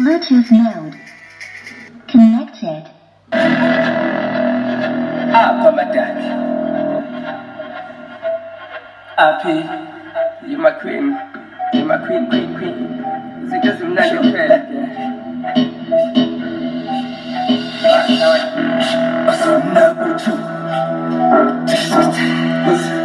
Bluetooth mode. Connected. For my dad. Happy, you my queen. You my queen. Is it because I'm not your friend? Yeah.